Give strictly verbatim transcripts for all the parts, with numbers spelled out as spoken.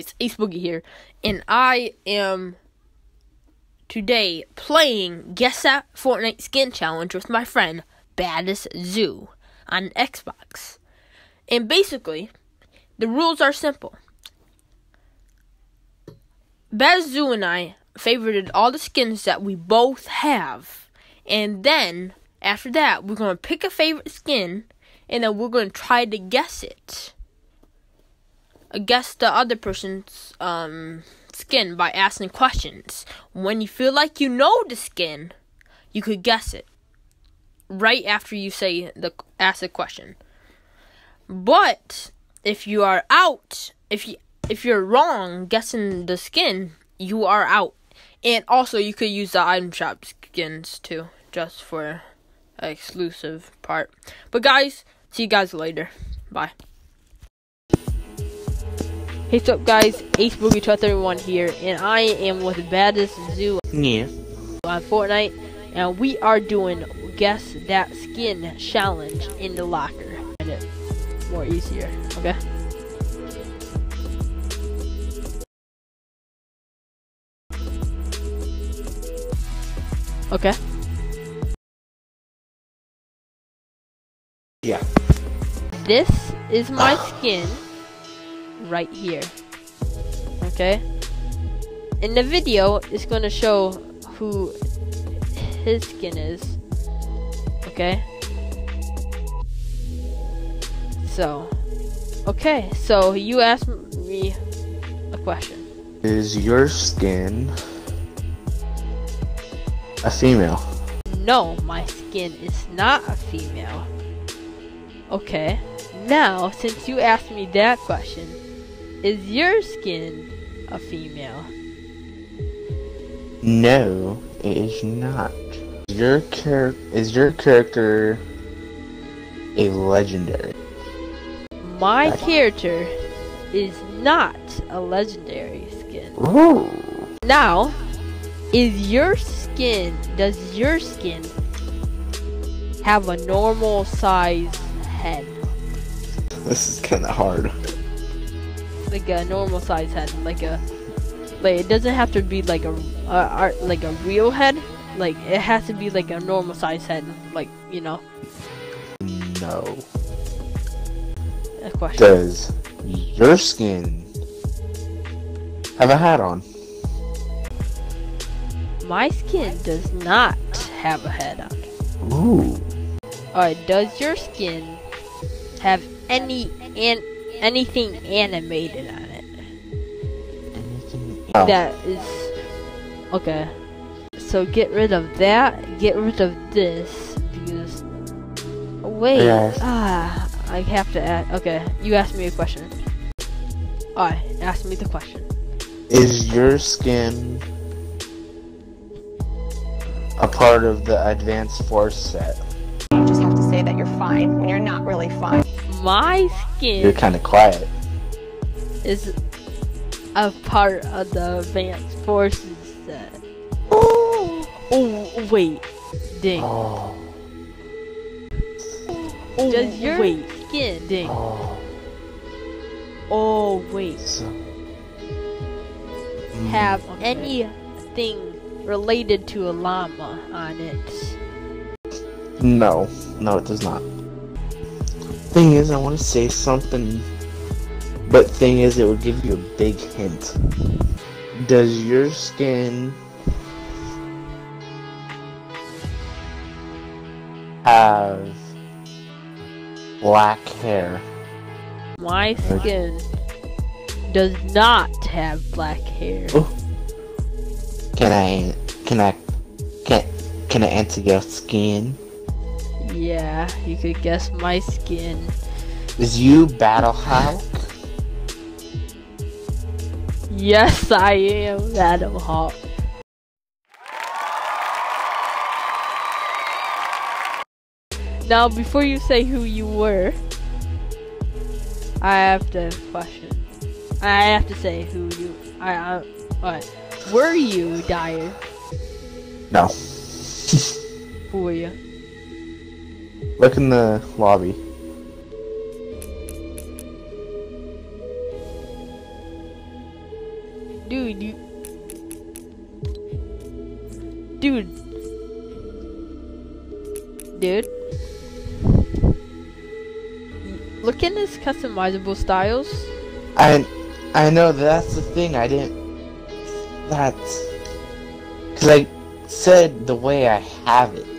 guys, Ace Boogie here, and I am today playing Guess That Fortnite Skin Challenge with my friend Baddest Zoo on Xbox. And basically, the rules are simple. Baddest Zoo and I favorited all the skins that we both have, and then after that, we're going to pick a favorite skin, and then we're going to try to guess it. Guess the other person's um, skin by asking questions. When you feel like you know the skin, you could guess it right after you say the ask the question. But if you are out, if you if you're wrong guessing the skin, you are out. And also, you could use the item shop skins too, just for an exclusive part. But guys, see you guys later. Bye. Hey, what's up guys, Ace Boogie two thirty-one here, and I am with Baddest Zoo yeah. on Fortnite, and we are doing Guess That Skin Challenge in the locker. And it more easier, okay? Okay. Yeah. This is my skin. Right here. Okay? In the video, it's going to show who his skin is. Okay? So, okay, so you asked me a question. Is your skin a female? No, my skin is not a female. Okay, now, since you asked me that question, is your skin a female? No, it is not. Your char- is your character a legendary? My character is not a legendary skin. Ooh. Now, is your skin, does your skin have a normal size head? This is kind of hard. Like a normal size head, like a, like it doesn't have to be like a, uh, like a real head. Like it has to be like a normal size head, like you know. No. A question. Does your skin have a hat on? My skin does not have a head on. Ooh. Alright, does your skin have any an anything animated on it? Oh. That is okay. So get rid of that. Get rid of this because wait. Yes. Ah, I have to ask. Okay, you asked me a question. Alright, ask me the question. Is your skin a part of the Advanced Force set? You just have to say that you're fine when you're not really fine. My skin You're kind of quiet. is a part of the Advanced Forces set. Oh. Oh wait, ding. Oh. Oh, does your wait. skin ding? Oh. Oh wait, So, have okay. anything related to a llama on it? No, no, it does not. Thing is, I want to say something, but thing is, it would give you a big hint. Does your skin have black hair? My skin does not have black hair. Oh. Can I, can I, can, can I answer your skin? Yeah, you could guess my skin. Is you Battle Hulk? Yes, I am Battle Hawk. Now, before you say who you were, I have to question. I have to say who you. I. I alright. Were you Dyer? No. Who were you? Look in the lobby. dude, you, dude, dude. Look in his customizable styles. I, I know that's the thing. I didn't. That's because I said the way I have it.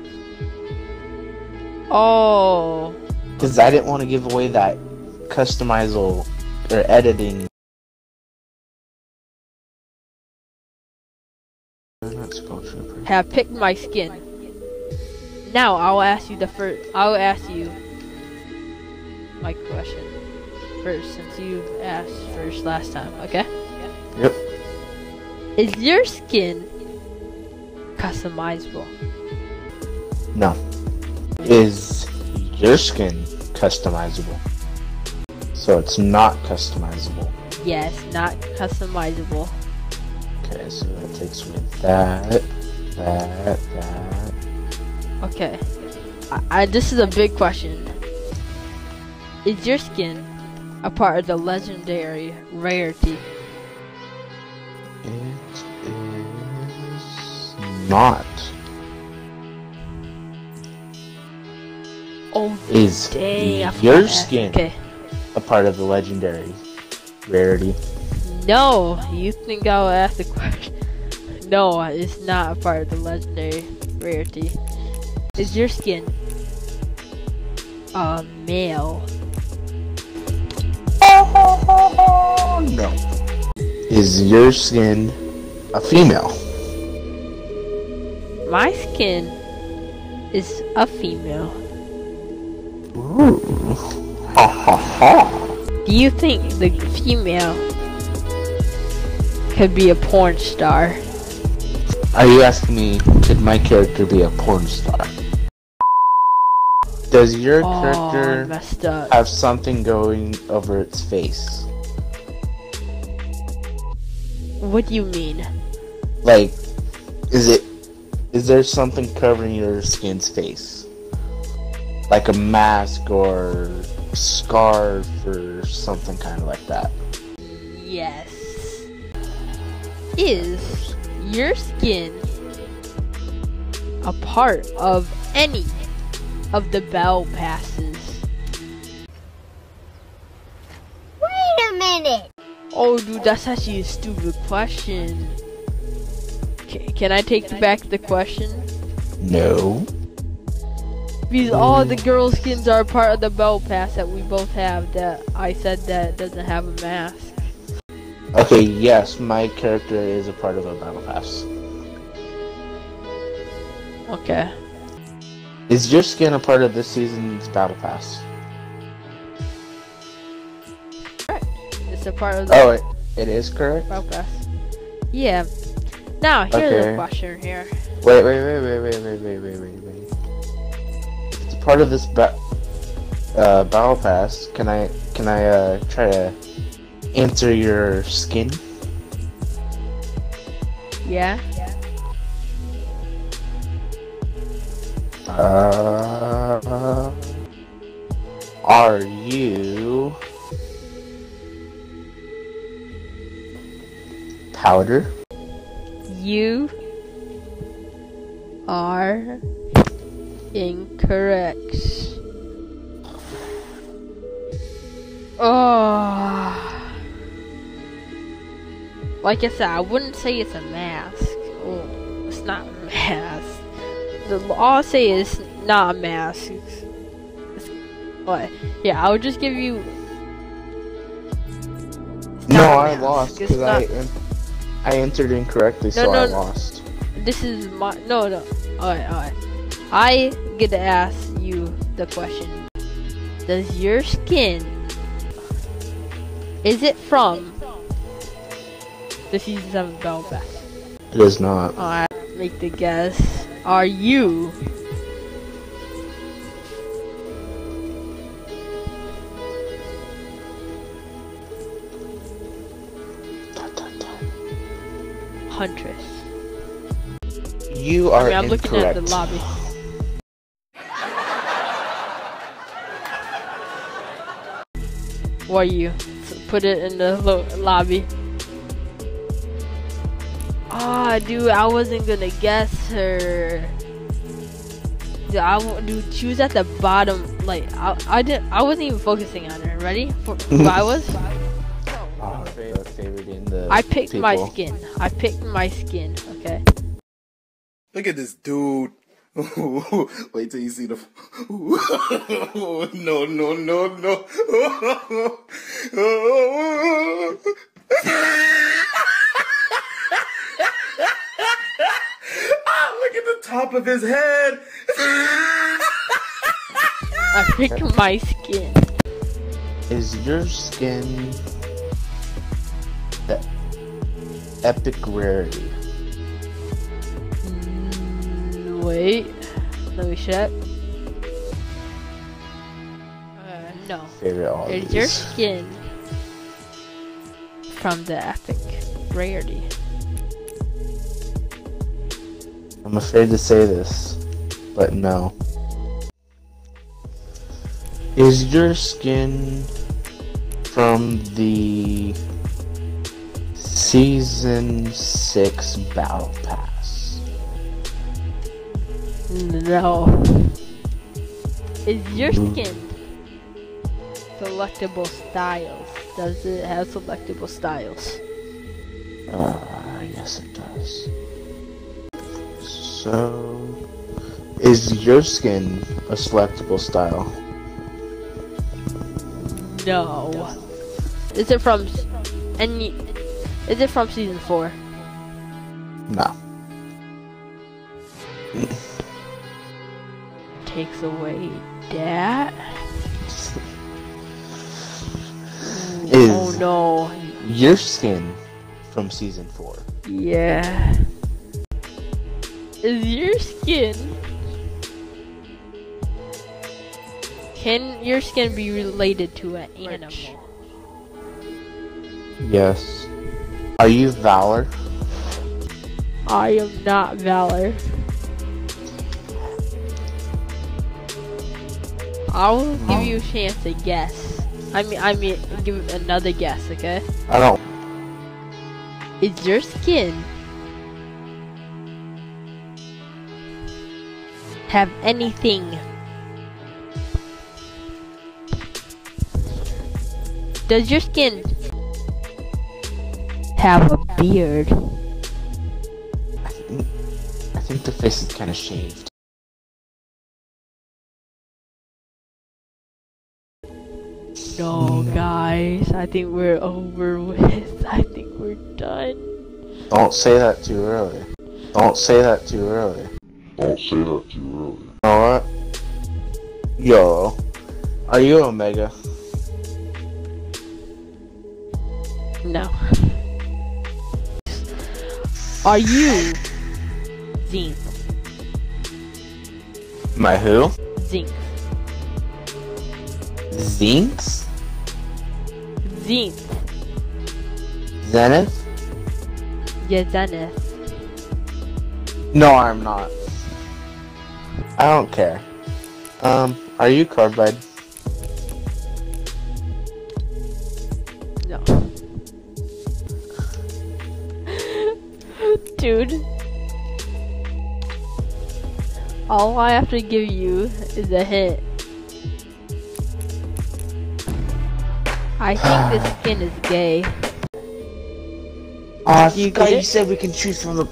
Oh. Because I didn't want to give away that customizable or editing. Have picked my skin. Now I'll ask you the first. I'll ask you my question first, since you asked first last time. Okay? Yep. Is your skin customizable? No. Is your skin customizable? So it's not customizable. Yes, not customizable. Okay, so that takes away that, that, that. Okay. I, I this is a big question. Is your skin a part of the legendary rarity? It is not. Oh, Is dang, I forgot your to ask. skin Okay. a part of the legendary rarity? No, you think I'll ask the question? No, it's not a part of the legendary rarity. Is your skin a male? No. Is your skin a female? My skin is a female. Ooh. Ha ha ha. Do you think the female could be a porn star? Are you asking me, could my character be a porn star? Does your Oh, character messed up. have something going over its face? What do you mean? Like, is it, is there something covering your skin's face? Like a mask or scarf or something kind of like that? Yes. Is your skin a part of any of the battle passes? Wait a minute. Oh, dude, that's actually a stupid question. C can I take back the question? No. Because all the girl skins are part of the battle pass that we both have. That I said that doesn't have a mask. Okay, yes, my character is a part of a battle pass. Okay. Is your skin a part of this season's battle pass? It's a part of the Oh, it, it is correct? battle pass. Yeah. Now, here's Okay. a question here. Wait, wait, wait, wait, wait, wait, wait, wait, wait, wait. It's part of this ba uh, battle pass. Can I, can I, uh, try to answer your skin? Yeah. Uh, are you powder? You are incorrect. Oh. Like I said, I wouldn't say it's a mask. Oh, it's not a mask. The, all I'll say is not a mask. It's, it's, what? Yeah, I would just give you. No, not a I mask. lost It's because I not- I answered incorrectly, so No, no, I no. lost. This is my no no. Alright, alright. I get to ask you the question. Does your skin, is it from the season seven battle pass? It is not. Alright, make the guess. Are you Huntress? You I are mean, I'm incorrect. looking at the lobby. What are you? S- Put it in the lo- lobby. Ah, dude, I wasn't gonna guess her. Dude, I, w- dude, she was at the bottom. Like, I, I didn't, I wasn't even focusing on her. Ready? For who I was? Oh, favorite, favorite in the I picked my people. skin. I picked my skin. Okay. Look at this dude. Wait till you see the. No, no, no, no. Ah, look at the top of his head. I picked my skin. Is your skin the epic rarity? Mm, wait. Let me check. Uh, no. Favorite all of Is your these. skin from the epic rarity? I'm afraid to say this, but no. Is your skin from the Season six Battle Pass? No. Is your skin selectable styles? Does it have selectable styles? Uh, yes it does. So, is your skin a selectable style? No. Is it from s- any? Is it from season four? No. Takes away that. Is Oh no. your skin from Season four? Yeah. Is your skin? Can your skin be related to an animal? Yes. Are you Valor? I am not Valor. I will give you a chance to guess. I mean, I mean, give it another guess, okay? I don't. Is your skin have anything? Does your skin have a beard? I think, I think the face is kind of shaved. No, guys, I think we're over with. I think we're done. Don't say that too early. Don't say that too early. Don't say that too early. You know what? Yo, are you Omega? No. Are you Zinc? My who? Zinc. Zinx? Zinc. Zenith? Yeah, Zenith. No, I'm not. I don't care. Um, are you Carbide? No. Dude. All I have to give you is a hint. I think this skin is gay. Oh, I Do you forgot get you it? said we can choose from the...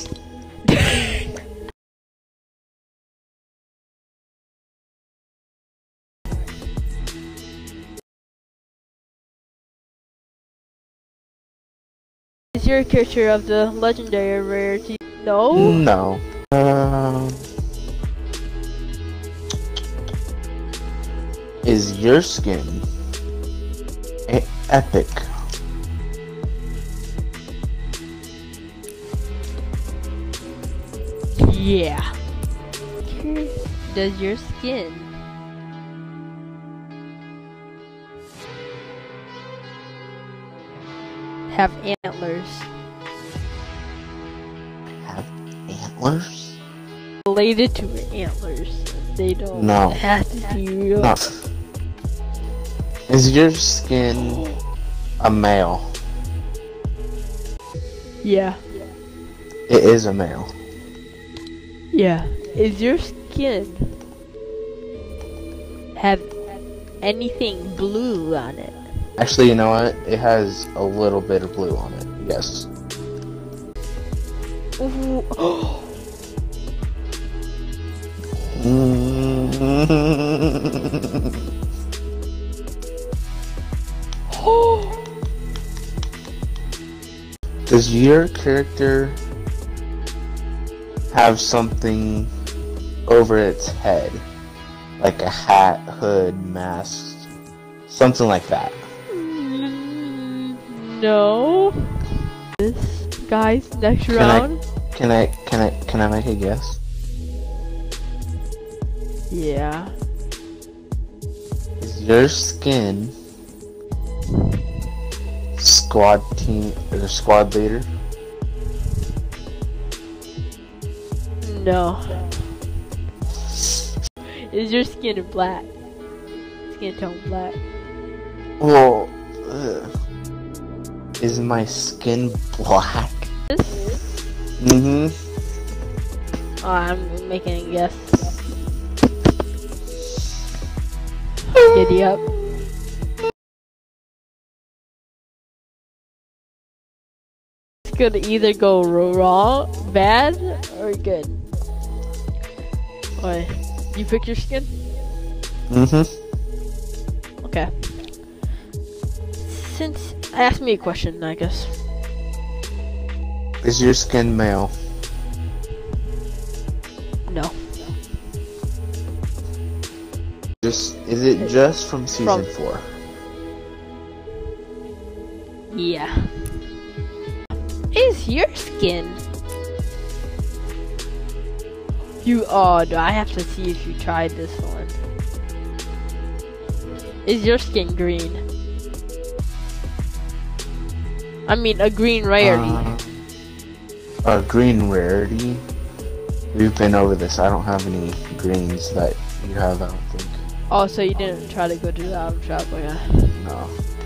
Is your character of the legendary rarity? No? No. Um... Is your skin e- epic? Yeah. Does your skin have antlers? Have antlers? Related to antlers. They don't No. have to be real. No. Is your skin a male? Yeah. It is a male. Yeah. Is your skin have anything blue on it? Actually, you know what? It has a little bit of blue on it. Yes. Ooh. Does your character have something over its head? Like a hat, hood, mask, something like that? No. This guys, next Can round. I, can I, can I, can I make a guess? Yeah. Is your skin squad team or squad leader? No. Is your skin black? Skin tone black. Well, ugh. Is my skin black? Mm-hmm. Oh, I'm making a guess. Giddy up. It's gonna either go wrong, bad, or good. Wait, you pick your skin? Mm-hmm. Okay. Since ask me a question, I guess. Is your skin male? No. Just is it just from season From- four? Yeah. Is your skin? You oh no, I have to see if you tried this one. Is your skin green? I mean a green rarity. Uh, a green rarity? We've been over this. I don't have any greens that you have, I don't think. Oh, so you didn't try to go to the item shop, oh, yeah. No.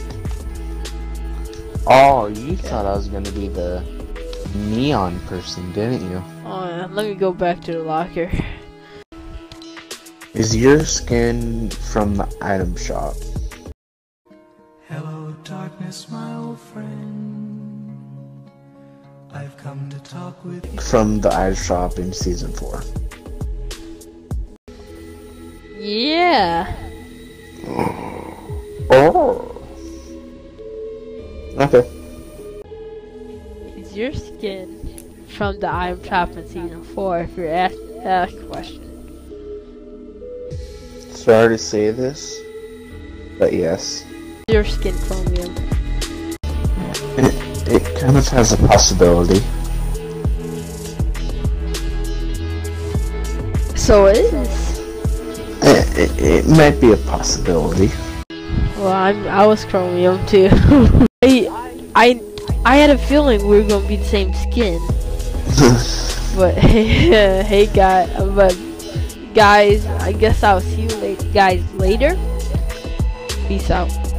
Oh, you thought I was gonna be the neon person, didn't you? Oh yeah, let me go back to the locker. Is your skin from the item shop? Hello, darkness, my old friend. I've come to talk with you. From the item shop in season four. Yeah. Oh. Okay. Is your skin from the item shop in season four if you're asked that question? Sorry to say this, but yes. Your skin chromium. It, it kind of has a possibility. So it is. It, it, it might be a possibility. Well, I'm, I was chromium too. I, I, I had a feeling we were gonna be the same skin. But hey, hey, guy, but guys, I guess I'll see you late, guys later. Peace out.